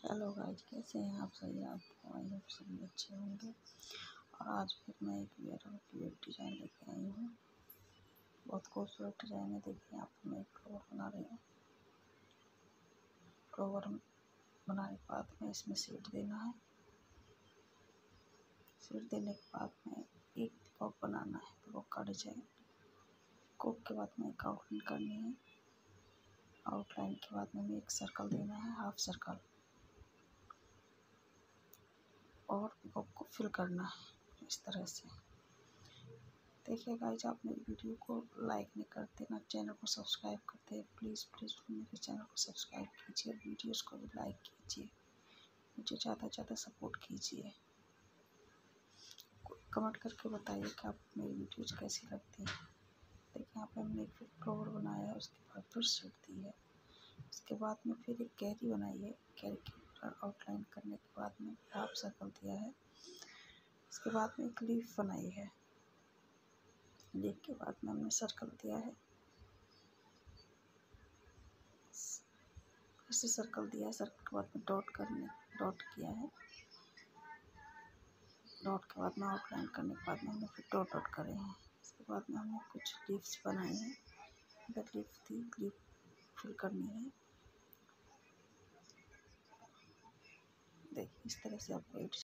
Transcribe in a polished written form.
Hello guys, कैसे हैं आप सही? आप आई होप सभी अच्छे होंगे। और आज फिर मैं एक वेब डिज़ाइन लेके आई हूँ। बहुत खूबसूरत डिज़ाइन है। देखिए, आप मैं एक फ्लावर बना रही हूँ। फ्लावर बनाने के बाद में इसमें सीट देना है। सीट देने के बाद में एक पिकॉक बनाना है, पिकॉक का डिजाइन। पिकॉक के बाद में एक आउटलाइन करनी है। आउटलाइन के बाद में एक सर्कल देना है, हाफ सर्कल, और पिकॉक को फिल करना है इस तरह से। देखिए गाइस, आप मेरी वीडियो को लाइक नहीं करते ना चैनल को सब्सक्राइब करते, प्लीज़ मेरे चैनल को सब्सक्राइब कीजिए, वीडियोस को भी लाइक कीजिए, मुझे ज़्यादा से ज़्यादा सपोर्ट कीजिए। कमेंट करके बताइए कि आपको मेरी वीडियोस कैसी लगती हैं। देखिए, यहाँ पर हमने एक फ्लावर बनाया है, उसके बाद फिर शीट दी है, उसके बाद में फिर एक कैरी बनाई है। कैरी की आउटलाइन करने के बाद में हाफ सर्कल दिया है। उसके बाद में एक लीफ बनाई है। लीफ के बाद में हमने सर्कल दिया है, ऐसे सर्कल दिया है। सर्कल के बाद में डॉट किया है। डॉट के बाद में आउटलाइन करने के बाद में हमने फिर डॉट करे हैं। उसके बाद में हमने कुछ लीव्स बनाई हैं। इधर लीफ थी, लीफ फिल करनी है। देखिए, इस तरह से आपको